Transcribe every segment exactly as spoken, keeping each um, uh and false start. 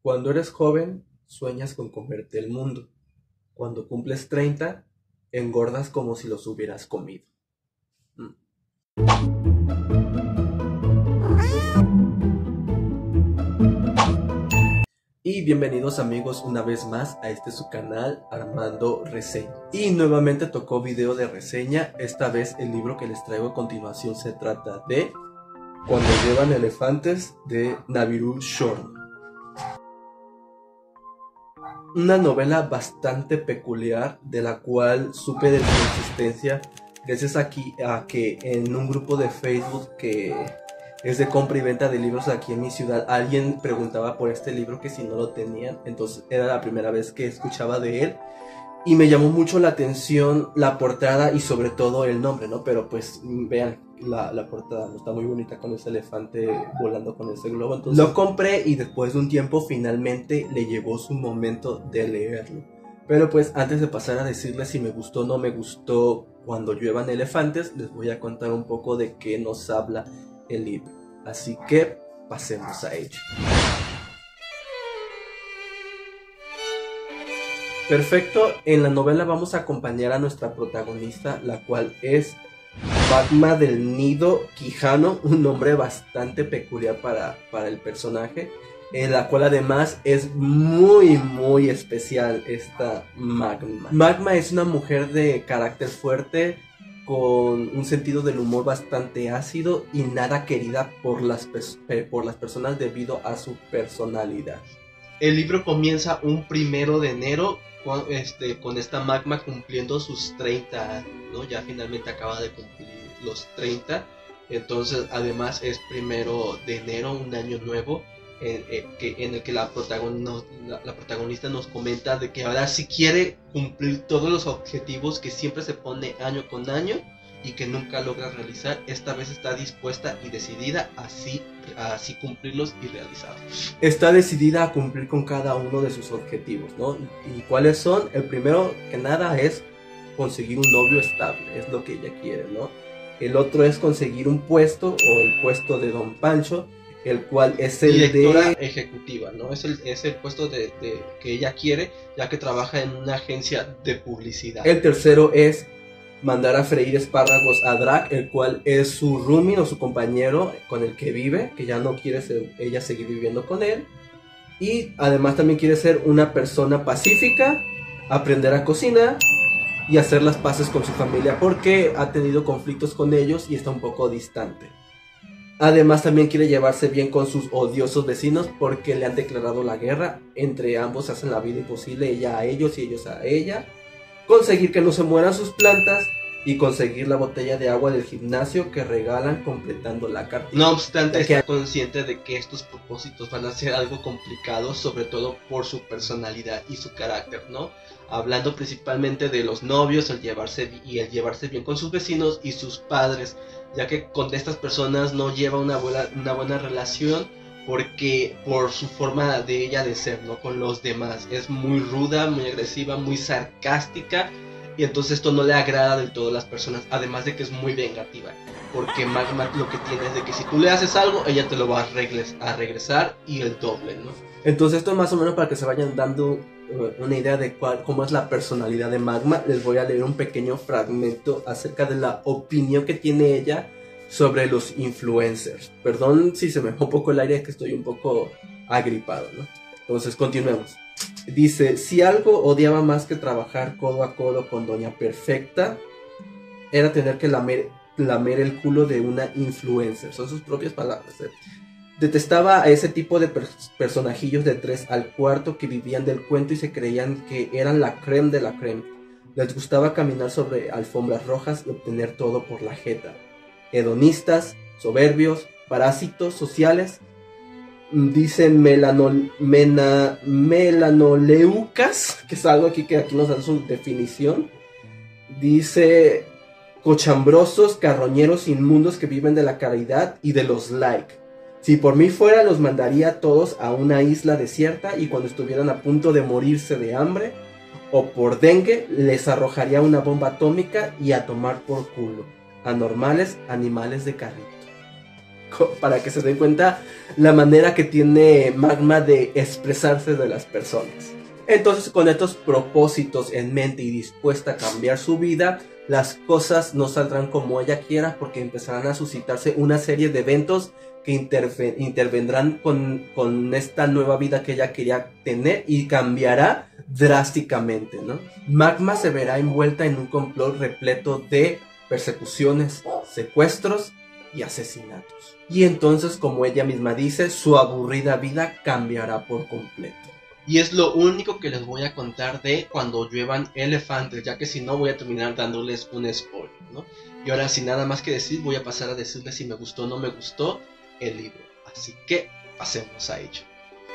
Cuando eres joven, sueñas con comerte el mundo. Cuando cumples treinta, engordas como si los hubieras comido. Mm. Y bienvenidos amigos una vez más a este su canal Armando Reseña. Y nuevamente tocó video de reseña. Esta vez el libro que les traigo a continuación se trata de Cuando llevan elefantes, de Nabiru Shorn. Una novela bastante peculiar, de la cual supe de su existencia gracias aquí a que en un grupo de Facebook que es de compra y venta de libros aquí en mi ciudad, alguien preguntaba por este libro, que si no lo tenían. Entonces era la primera vez que escuchaba de él y me llamó mucho la atención la portada y sobre todo el nombre, ¿no? Pero pues vean, la, la portada está muy bonita con ese elefante volando con ese globo. Entonces lo compré y después de un tiempo finalmente le llegó su momento de leerlo. Pero pues antes de pasar a decirles si me gustó o no me gustó Cuando lluevan elefantes, les voy a contar un poco de qué nos habla el libro. Así que pasemos a ello. Perfecto, en la novela vamos a acompañar a nuestra protagonista, la cual es Magma del Nido Quijano, un nombre bastante peculiar para, para el personaje, en la cual además es muy muy especial esta Magma. Magma es una mujer de carácter fuerte, con un sentido del humor bastante ácido y nada querida por las, por las personas debido a su personalidad. El libro comienza un primero de enero con, este, con esta Magma cumpliendo sus treinta años, ¿no? Ya finalmente acaba de cumplir los treinta, entonces además es primero de enero, un año nuevo, en, en, que, en el que la, protagon, no, la, la protagonista nos comenta de que ahora sí quiere cumplir todos los objetivos que siempre se pone año con año y que nunca logra realizar. Esta vez está dispuesta y decidida a así, a así cumplirlos y realizarlos. Está decidida a cumplir con cada uno de sus objetivos, ¿no? ¿Y cuáles son? El primero que nada es conseguir un novio estable, es lo que ella quiere, ¿no? El otro es conseguir un puesto, o el puesto de Don Pancho, el cual es el directora de ejecutiva, ¿no? Es el, es el puesto de, de, que ella quiere, ya que trabaja en una agencia de publicidad. El tercero es mandar a freír espárragos a Drac, el cual es su roomie o su compañero con el que vive, que ya no quiere ser, ella seguir viviendo con él. Y además también quiere ser una persona pacífica, aprender a cocinar y hacer las paces con su familia, porque ha tenido conflictos con ellos y está un poco distante. Además también quiere llevarse bien con sus odiosos vecinos, porque le han declarado la guerra. Entre ambos hacen la vida imposible, ella a ellos y ellos a ella. Conseguir que no se mueran sus plantas y conseguir la botella de agua del gimnasio que regalan completando la carta. No obstante, está consciente de que estos propósitos van a ser algo complicados, sobre todo por su personalidad y su carácter, ¿no? Hablando principalmente de los novios, el llevarse y el llevarse bien con sus vecinos y sus padres, ya que con estas personas no lleva una buena, una buena relación, porque por su forma de ella de ser, ¿no? Con los demás es muy ruda, muy agresiva, muy sarcástica, y entonces esto no le agrada del todo a las personas, además de que es muy vengativa, porque Magma lo que tiene es de que si tú le haces algo, ella te lo va a, regres a regresar y el doble, ¿no? Entonces esto es más o menos para que se vayan dando uh, una idea de cuál, cómo es la personalidad de Magma. Les voy a leer un pequeño fragmento acerca de la opinión que tiene ella sobre los influencers. Perdón si se me va un poco el aire, es que estoy un poco agripado, ¿no? Entonces continuemos. Dice: si algo odiaba más que trabajar codo a codo con Doña Perfecta, era tener que lamer, lamer el culo de una influencer. Son sus propias palabras, ¿eh? Detestaba a ese tipo de per personajillos de tres al cuarto que vivían del cuento y se creían que eran la creme de la creme. Les gustaba caminar sobre alfombras rojas y obtener todo por la jeta. Hedonistas, soberbios, parásitos sociales, dicen melanol, mena, melanoleucas, que es algo aquí que aquí nos dan su definición. Dice cochambrosos, carroñeros inmundos que viven de la caridad y de los like. Si por mí fuera, los mandaría a todos a una isla desierta, y cuando estuvieran a punto de morirse de hambre o por dengue, les arrojaría una bomba atómica y a tomar por culo. Anormales, animales de carrito. para que se den cuenta la manera que tiene Magma de expresarse de las personas. Entonces, con estos propósitos en mente y dispuesta a cambiar su vida, las cosas no saldrán como ella quiera, porque empezarán a suscitarse una serie de eventos que interve intervendrán con, con esta nueva vida que ella quería tener y cambiará drásticamente, ¿no? Magma se verá envuelta en un complot repleto de persecuciones, secuestros y asesinatos. Y entonces, como ella misma dice, su aburrida vida cambiará por completo. Y es lo único que les voy a contar de Cuando lluevan elefantes, ya que si no voy a terminar dándoles un spoiler, ¿no? Y ahora, sin nada más que decir, voy a pasar a decirles si me gustó o no me gustó el libro. Así que pasemos a ello.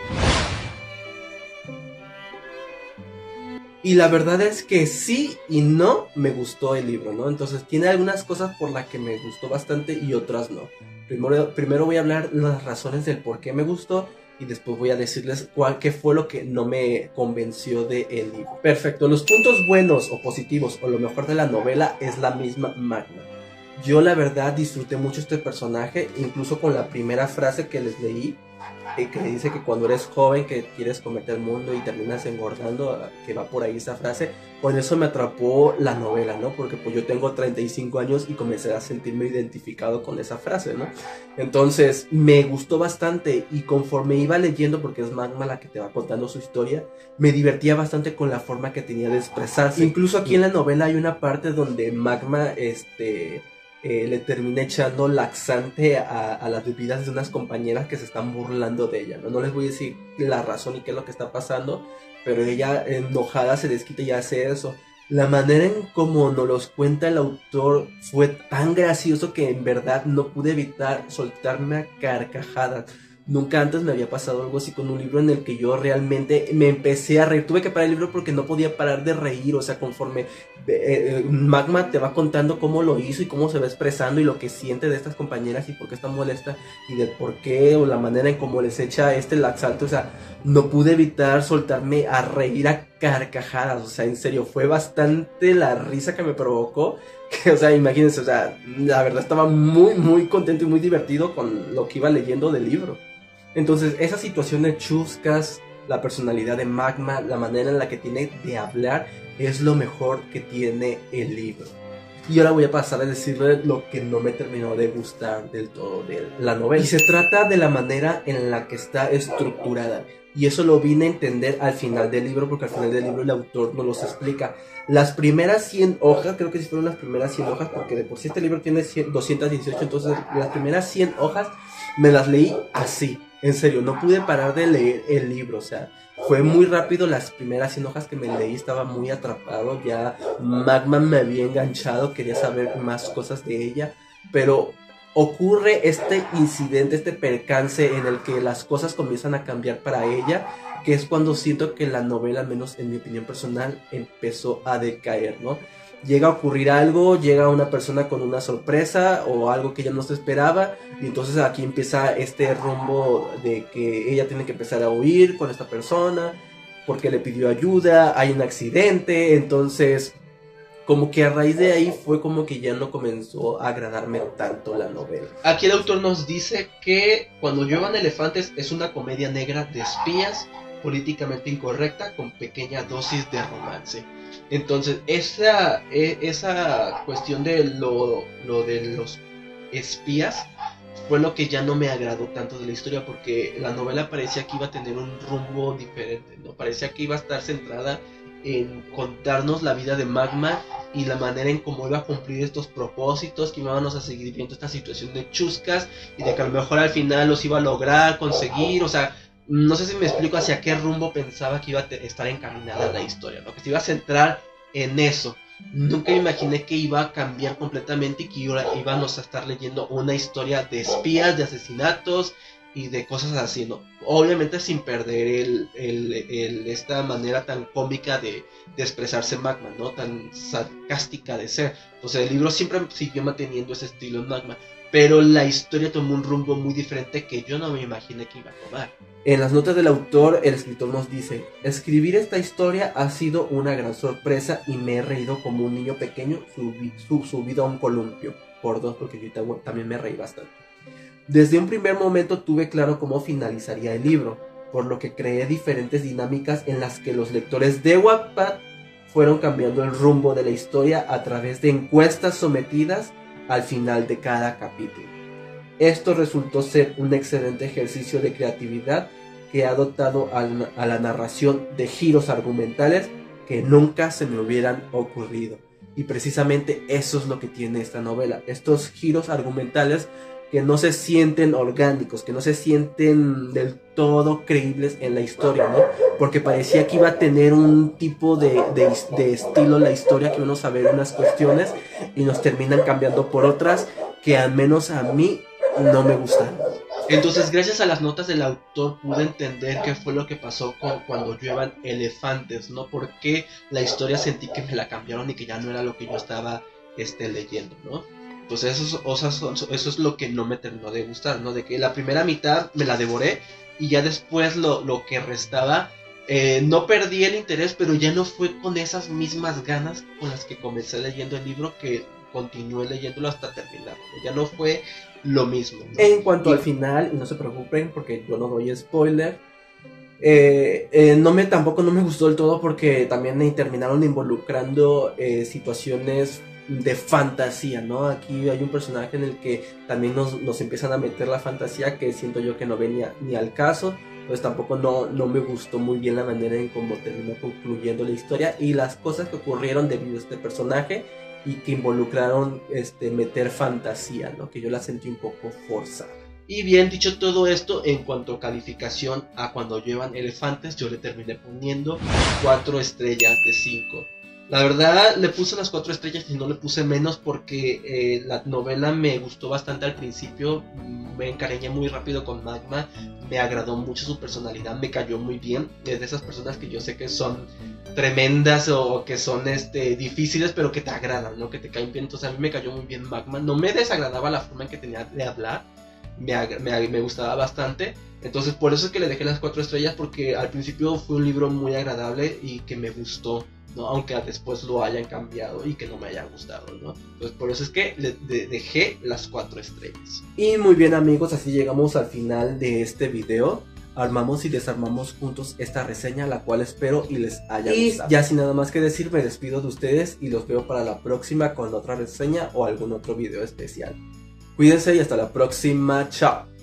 Y la verdad es que sí y no me gustó el libro, ¿no? Entonces tiene algunas cosas por las que me gustó bastante y otras no. Primero, primero voy a hablar las razones del por qué me gustó y después voy a decirles cuál qué fue lo que no me convenció del libro. Perfecto, los puntos buenos o positivos o lo mejor de la novela es la misma Magma. Yo la verdad disfruté mucho este personaje, incluso con la primera frase que les leí, eh, que dice que cuando eres joven que quieres comerte el mundo y terminas engordando, que va por ahí esa frase. Con eso me atrapó la novela, ¿no? Porque pues yo tengo treinta y cinco años y comencé a sentirme identificado con esa frase, ¿no? Entonces me gustó bastante y conforme iba leyendo, porque es Magma la que te va contando su historia, me divertía bastante con la forma que tenía de expresarse. Incluso aquí en la novela hay una parte donde Magma, este... Eh, le termina echando laxante a, a las bebidas de unas compañeras que se están burlando de ella, ¿no? No les voy a decir la razón y qué es lo que está pasando, pero ella enojada se desquita y hace eso. La manera en cómo nos los cuenta el autor fue tan gracioso que en verdad no pude evitar soltarme a carcajadas. Nunca antes me había pasado algo así con un libro en el que yo realmente me empecé a reír. Tuve que parar el libro porque no podía parar de reír. O sea, conforme eh, eh, Magma te va contando cómo lo hizo y cómo se va expresando y lo que siente de estas compañeras y por qué está molesta y del por qué o la manera en cómo les echa este laxante. O sea, no pude evitar soltarme a reír a carcajadas. O sea, en serio, fue bastante la risa que me provocó. Que, o sea, imagínense, o sea, la verdad estaba muy, muy contento y muy divertido con lo que iba leyendo del libro. Entonces, esas situaciones chuscas, la personalidad de Magma, la manera en la que tiene de hablar, es lo mejor que tiene el libro. Y ahora voy a pasar a decirle lo que no me terminó de gustar del todo de la novela. Y se trata de la manera en la que está estructurada. Y eso lo vine a entender al final del libro, porque al final del libro el autor nos los explica. Las primeras cien hojas, creo que sí fueron las primeras cien hojas, porque de por sí este libro tiene doscientas dieciocho, entonces las primeras cien hojas me las leí así. En serio, no pude parar de leer el libro, o sea, fue muy rápido las primeras cien hojas que me leí, estaba muy atrapado, ya Magma me había enganchado, quería saber más cosas de ella, pero ocurre este incidente, este percance en el que las cosas comienzan a cambiar para ella, que es cuando siento que la novela, al menos en mi opinión personal, empezó a decaer, ¿no? Llega a ocurrir algo, llega una persona con una sorpresa o algo que ella no se esperaba y entonces aquí empieza este rumbo de que ella tiene que empezar a huir con esta persona porque le pidió ayuda, hay un accidente, entonces como que a raíz de ahí fue como que ya no comenzó a agradarme tanto la novela. Aquí el autor nos dice que Cuando lluevan elefantes es una comedia negra de espías, políticamente incorrecta, con pequeña dosis de romance. Entonces, esa, esa cuestión de lo, lo de los espías fue lo que ya no me agradó tanto de la historia, porque la novela parecía que iba a tener un rumbo diferente, ¿no? Parecía que iba a estar centrada en contarnos la vida de Magma y la manera en cómo iba a cumplir estos propósitos, que íbamos a seguir viendo esta situación de chuscas y de que a lo mejor al final los iba a lograr conseguir, o sea, no sé si me explico hacia qué rumbo pensaba que iba a estar encaminada la historia, ¿no? Que se iba a centrar en eso. Nunca me imaginé que iba a cambiar completamente y que íbamos a estar leyendo una historia de espías, de asesinatos y de cosas así, ¿no? Obviamente sin perder el, el, el, esta manera tan cómica de, de expresarse Magma, ¿no? Tan sarcástica de ser. Entonces el libro siempre siguió manteniendo ese estilo en Magma, pero la historia tomó un rumbo muy diferente que yo no me imaginé que iba a tomar. En las notas del autor, el escritor nos dice: escribir esta historia ha sido una gran sorpresa y me he reído como un niño pequeño subi, sub, subido a un columpio. Por dos, porque yo también me reí bastante. Desde un primer momento tuve claro cómo finalizaría el libro, por lo que creé diferentes dinámicas en las que los lectores de Wattpad fueron cambiando el rumbo de la historia a través de encuestas sometidas al final de cada capítulo. Esto resultó ser un excelente ejercicio de creatividad que ha dotado a la, a la narración de giros argumentales que nunca se me hubieran ocurrido. Y precisamente eso es lo que tiene esta novela, estos giros argumentales que no se sienten orgánicos, que no se sienten del todo creíbles en la historia, ¿no? Porque parecía que iba a tener un tipo de, de, de estilo la historia, que íbamos a ver unas cuestiones y nos terminan cambiando por otras que al menos a mí no me gustaron. Entonces, gracias a las notas del autor pude entender qué fue lo que pasó con, cuando lluevan elefantes, ¿no? Porque la historia sentí que me la cambiaron y que ya no era lo que yo estaba este, leyendo, ¿no? Pues eso, o sea, eso es lo que no me terminó de gustar, ¿no? De que la primera mitad me la devoré y ya después lo, lo que restaba, eh, no perdí el interés, pero ya no fue con esas mismas ganas con las que comencé leyendo el libro que continué leyéndolo hasta terminarlo. Ya no fue lo mismo, ¿no? En cuanto y... al final, y no se preocupen porque yo no doy spoiler, eh, eh, no me, tampoco no me gustó del todo porque también me terminaron involucrando eh, situaciones de fantasía, ¿no? Aquí hay un personaje en el que también nos, nos empiezan a meter la fantasía que siento yo que no venía ni al caso, pues tampoco no, no me gustó muy bien la manera en cómo terminó concluyendo la historia y las cosas que ocurrieron debido a este personaje y que involucraron este, meter fantasía, ¿no? Que yo la sentí un poco forzada. Y bien, dicho todo esto, en cuanto a calificación a cuando llevan elefantes, yo le terminé poniendo cuatro estrellas de cinco. La verdad le puse las cuatro estrellas y no le puse menos porque eh, la novela me gustó bastante al principio, me encariñé muy rápido con Magma, me agradó mucho su personalidad, me cayó muy bien, es de esas personas que yo sé que son tremendas o, o que son este, difíciles pero que te agradan, ¿no? Que te caen bien, entonces a mí me cayó muy bien Magma, no me desagradaba la forma en que tenía de hablar, me, me, me gustaba bastante. Entonces por eso es que le dejé las cuatro estrellas porque al principio fue un libro muy agradable y que me gustó, ¿no? Aunque después lo hayan cambiado y que no me haya gustado, ¿no? Entonces por eso es que le de dejé las cuatro estrellas. Y muy bien amigos, así llegamos al final de este video. Armamos y desarmamos juntos esta reseña, la cual espero y les haya y gustado. Y ya sin nada más que decir, me despido de ustedes y los veo para la próxima con otra reseña o algún otro video especial. Cuídense y hasta la próxima, chao.